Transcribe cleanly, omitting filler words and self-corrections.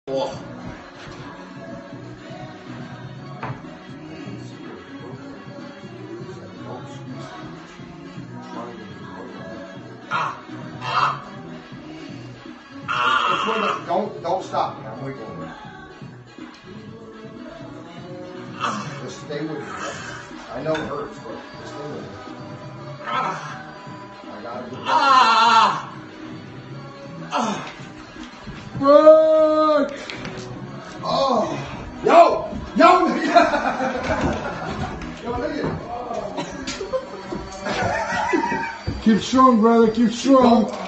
Oh. Don't stop me. I'm wiggling. Just stay with me. I know it hurts, but just stay with me. I gotta do it. Run! Oh! Yo! Yo! Yo, look at it. Keep strong, brother. Keep strong.